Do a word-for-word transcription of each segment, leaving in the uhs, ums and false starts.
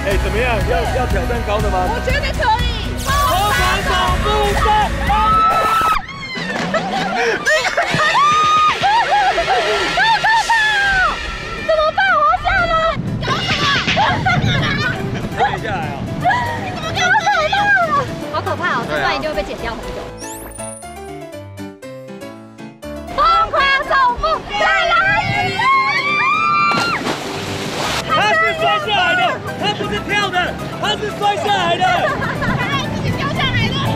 哎，怎么样？要要挑战高的吗？ 我觉得可以。 超长手不赛。 怎么办？我要下来。搞什么？ 跌下来哦。 你怎么给我搞到了？好可怕哦！这段一定会被剪掉很久。疯狂走步在哪里？ 他是摔下来的，他不是跳的，他是摔下来的。 他自己掉下来的。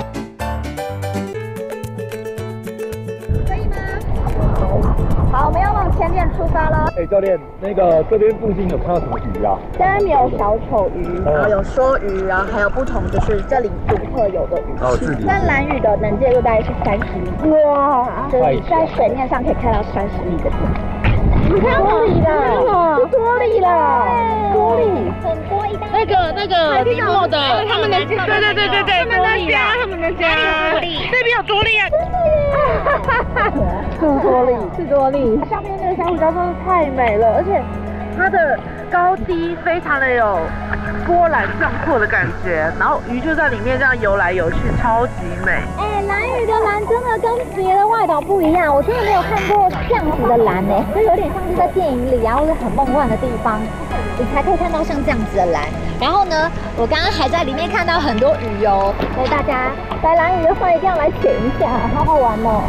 可以吗？好，我们要往前点出发了。 哎，教练，那个这边附近有看到什么鱼啊？ 这边有小丑鱼，然后有梭鱼，然后还有不同就是这里独特有的鱼。 哦，这里。 但蓝屿的能见度大概是三十米。哇！就是你在水面上可以看到三十米的天。你看多里了，是多里了，多里很多一大。 那个那个尼莫的，他们的家，对对对对对，他们的家，他们的家，这边有多利啊！ 是多利，是多利。上面那个小虎礁真的太美了，而且它的高低非常的有波澜壮阔的感觉，然后鱼就在里面这样游来游去，超级美。 哎，蓝屿的蓝真的跟别的外岛不一样，我真的没有看过这样子的蓝呢，就有点像是在电影里啊，或者很梦幻的地方，你才可以看到像这样子的蓝。然后呢，我刚刚还在里面看到很多鱼哦，所以大家来蓝屿的话一定要来潜一下，好好玩哦。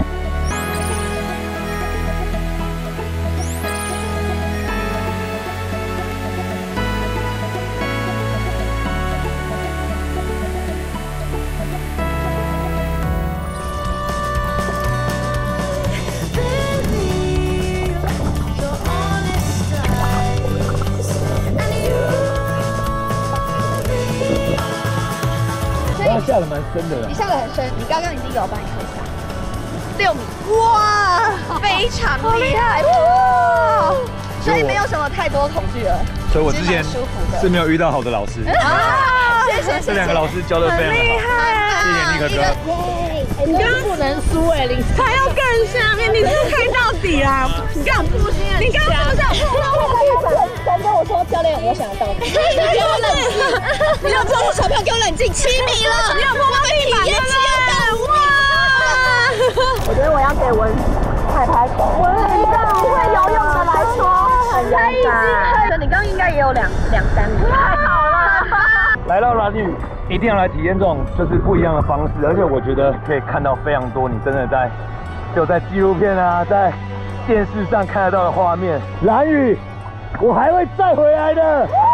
下得蛮深的啦。 你下得很深，你刚刚已经有帮你看一下，六米，哇，非常厉害，哇！所以没有什么太多恐惧了。 所以我之前是没有遇到好的老师。 啊，谢谢， 这两个老师教的非常好，谢谢尼可哥。 你刚刚不能输哎，林，他要更下面，你是开到底啦！你刚负心，你刚刚是不是有碰到我？ 才跟我说教练，我想要到底。你给我冷静！你有中路船票，给我冷静！七米了，你有碰到地板，对不对？哇！我觉得我要给文拍拍手。文一个不会游泳的来说，很勇敢。你刚刚应该也有两两三米，太好了！ 来到蓝屿，一定要来体验这种就是不一样的方式，而且我觉得可以看到非常多你真的在就在纪录片啊，在电视上看得到的画面。蓝屿，我还会再回来的。